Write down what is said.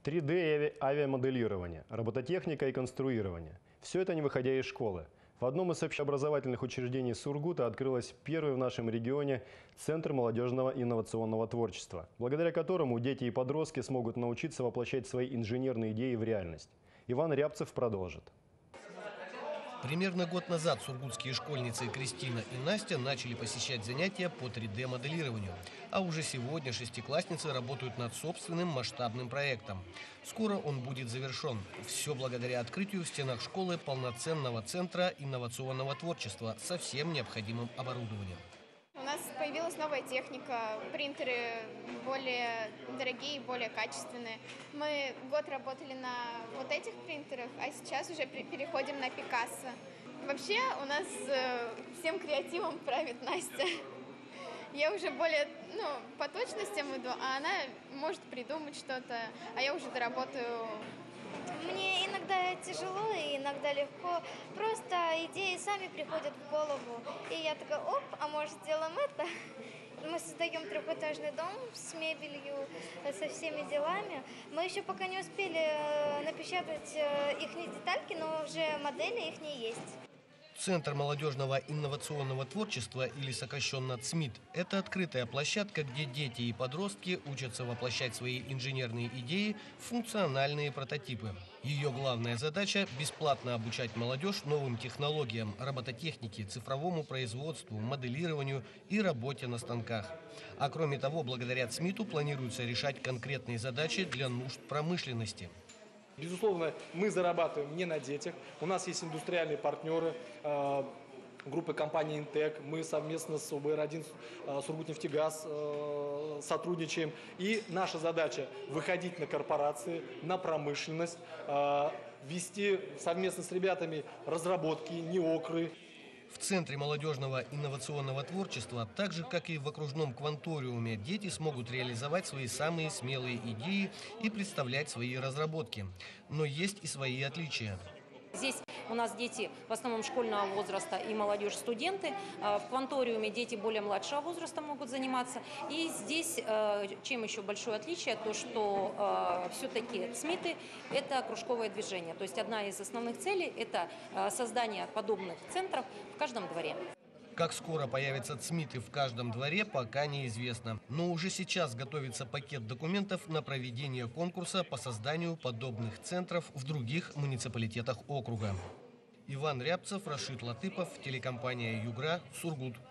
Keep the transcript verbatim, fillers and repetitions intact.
три дэ и авиамоделирование, робототехника и конструирование. Все это не выходя из школы. В одном из общеобразовательных учреждений Сургута открылось первый в нашем регионе Центр молодежного инновационного творчества, благодаря которому дети и подростки смогут научиться воплощать свои инженерные идеи в реальность. Иван Рябцев продолжит. Примерно год назад сургутские школьницы Кристина и Настя начали посещать занятия по три дэ моделированию. А уже сегодня шестиклассницы работают над собственным масштабным проектом. Скоро он будет завершен. Все благодаря открытию в стенах школы полноценного центра инновационного творчества со всем необходимым оборудованием. У нас появилась новая техника, принтеры более дорогие, более качественные. Мы год работали на вот этих принтерах, а сейчас уже переходим на Пикассо. Вообще у нас всем креативом правит Настя. Я уже более, ну, по точностям иду, а она может придумать что-то, а я уже доработаю. Мне иногда тяжело и иногда легко. Просто идеи сами приходят в голову. И я такая, оп, а может сделаем это? Мы создаем трехэтажный дом с мебелью, со всеми делами. Мы еще пока не успели напечатать их детальки, но уже модели их не есть. Центр молодежного инновационного творчества, или сокращенно ЦМИТ, это открытая площадка, где дети и подростки учатся воплощать свои инженерные идеи в функциональные прототипы. Ее главная задача – бесплатно обучать молодежь новым технологиям, робототехнике, цифровому производству, моделированию и работе на станках. А кроме того, благодаря ЦМИТу планируется решать конкретные задачи для нужд промышленности. Безусловно, мы зарабатываем не на детях. У нас есть индустриальные партнеры, э, группы компании «Интек». Мы совместно с ОБР один, э, Сургутнефтегаз э, сотрудничаем. И наша задача – выходить на корпорации, на промышленность, э, вести совместно с ребятами разработки, неокры. В Центре молодежного инновационного творчества, так же, как и в окружном кванториуме, дети смогут реализовать свои самые смелые идеи и представлять свои разработки. Но есть и свои отличия. Здесь у нас дети в основном школьного возраста и молодежь, студенты. В кванториуме дети более младшего возраста могут заниматься. И здесь, чем еще большое отличие, то что все-таки ЦМИТы – это кружковое движение. То есть одна из основных целей – это создание подобных центров в каждом дворе. Как скоро появятся ЦМИТы в каждом дворе, пока неизвестно. Но уже сейчас готовится пакет документов на проведение конкурса по созданию подобных центров в других муниципалитетах округа. Иван Рябцев, Рашид Латыпов, телекомпания «Югра», Сургут.